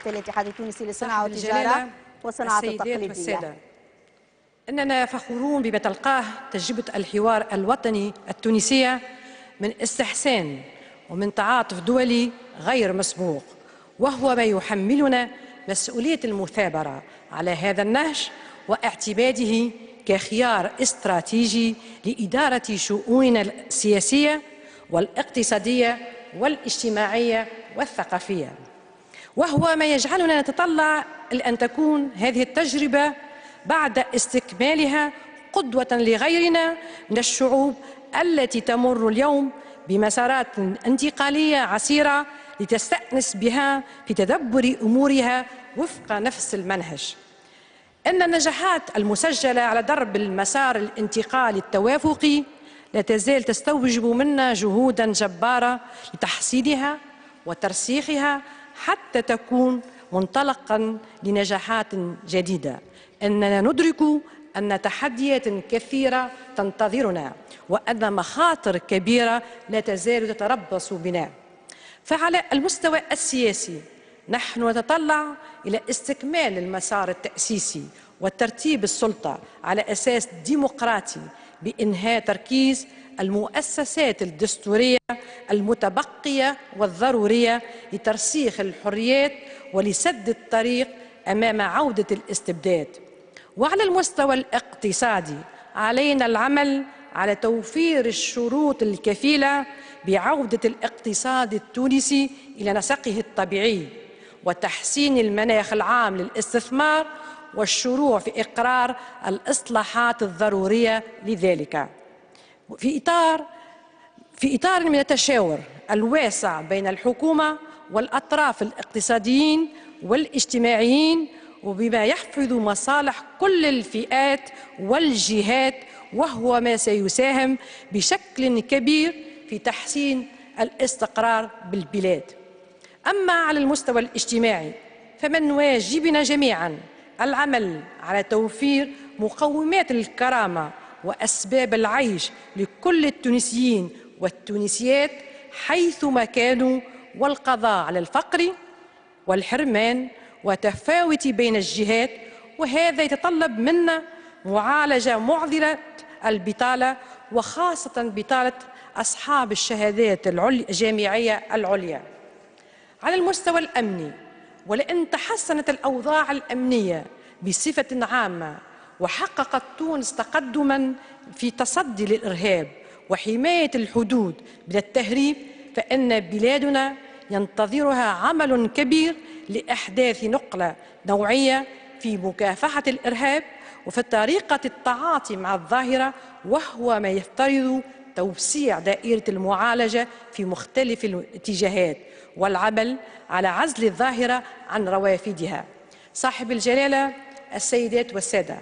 رئاسة الاتحاد التونسي للصناعة والتجارة والصناعة التقليدية. والسادة، إننا فخورون بما تلقاه تجربة الحوار الوطني التونسية من استحسان ومن تعاطف دولي غير مسبوق، وهو ما يحملنا مسؤولية المثابرة على هذا النهج واعتماده كخيار استراتيجي لإدارة شؤوننا السياسية والاقتصادية والاجتماعية والثقافية، وهو ما يجعلنا نتطلع لأن تكون هذه التجربة بعد استكمالها قدوة لغيرنا من الشعوب التي تمر اليوم بمسارات انتقالية عسيرة لتستأنس بها في تدبر أمورها وفق نفس المنهج. إن النجاحات المسجلة على درب المسار الانتقالي التوافقي لا تزال تستوجب منا جهودا جبارة لتحسينها وترسيخها حتى تكون منطلقا لنجاحات جديدة. إننا ندرك أن تحديات كثيرة تنتظرنا وأن مخاطر كبيرة لا تزال تتربص بنا. فعلى المستوى السياسي نحن نتطلع إلى استكمال المسار التأسيسي وترتيب السلطة على أساس ديمقراطي بإنهاء تركيز المؤسسات الدستورية المتبقية والضرورية لترسيخ الحريات ولسد الطريق أمام عودة الاستبداد. وعلى المستوى الاقتصادي علينا العمل على توفير الشروط الكفيلة بعودة الاقتصاد التونسي إلى نسقه الطبيعي وتحسين المناخ العام للاستثمار والشروع في إقرار الإصلاحات الضرورية لذلك في إطار من التشاور الواسع بين الحكومة والأطراف الاقتصاديين والاجتماعيين وبما يحفظ مصالح كل الفئات والجهات، وهو ما سيساهم بشكل كبير في تحسين الاستقرار بالبلاد. أما على المستوى الاجتماعي فمن واجبنا جميعا العمل على توفير مقومات الكرامة وأسباب العيش لكل التونسيين والتونسيات حيثما كانوا، والقضاء على الفقر والحرمان وتفاوت بين الجهات، وهذا يتطلب منا معالجة معضلة البطالة وخاصة بطالة أصحاب الشهادات الجامعية العليا. على المستوى الأمني، ولأن تحسنت الأوضاع الأمنية بصفة عامة وحققت تونس تقدماً في تصدي للإرهاب وحماية الحدود من التهريب، فإن بلادنا ينتظرها عمل كبير لإحداث نقلة نوعية في مكافحة الإرهاب وفي طريقة التعاطي مع الظاهرة، وهو ما يفترض توسيع دائرة المعالجة في مختلف الاتجاهات والعمل على عزل الظاهرة عن روافدها. صاحب الجلالة السيدات والسادة،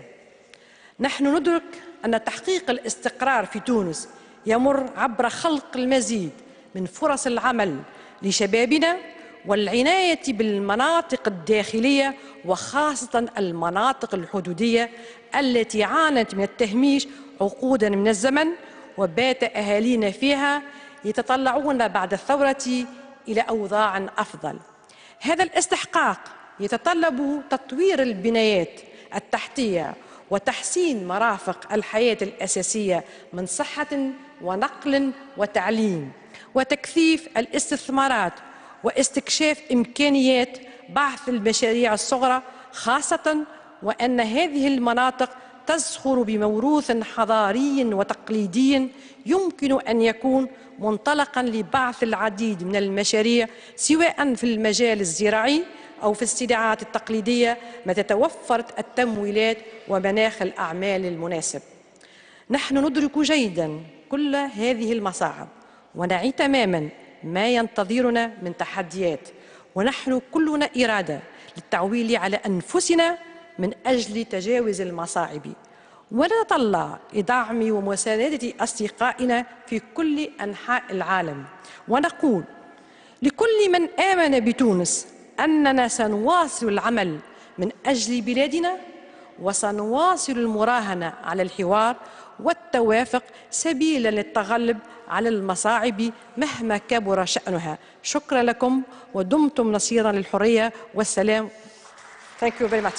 نحن ندرك أن تحقيق الاستقرار في تونس يمر عبر خلق المزيد من فرص العمل لشبابنا والعناية بالمناطق الداخلية وخاصة المناطق الحدودية التي عانت من التهميش عقودا من الزمن، وبات أهالينا فيها يتطلعون بعد الثورة إلى أوضاع أفضل. هذا الاستحقاق يتطلب تطوير البنايات التحتية وتحسين مرافق الحياة الأساسية من صحة ونقل وتعليم وتكثيف الاستثمارات واستكشاف إمكانيات بعث المشاريع الصغرى، خاصة وأن هذه المناطق تزخر بموروث حضاري وتقليدي يمكن أن يكون منطلقا لبعث العديد من المشاريع سواء في المجال الزراعي أو في الصناعات التقليدية متى توفرت التمويلات ومناخ الأعمال المناسب. نحن ندرك جيدا كل هذه المصاعب ونعي تماما ما ينتظرنا من تحديات، ونحن كلنا إرادة للتعويل على أنفسنا من أجل تجاوز المصاعب، ونتطلع لدعم ومساندة أصدقائنا في كل أنحاء العالم، ونقول لكل من آمن بتونس أننا سنواصل العمل من أجل بلادنا وسنواصل المراهنة على الحوار والتوافق سبيلا للتغلب على المصاعب مهما كبر شأنها. شكرا لكم ودمتم نصيرا للحرية والسلام. Thank you very much.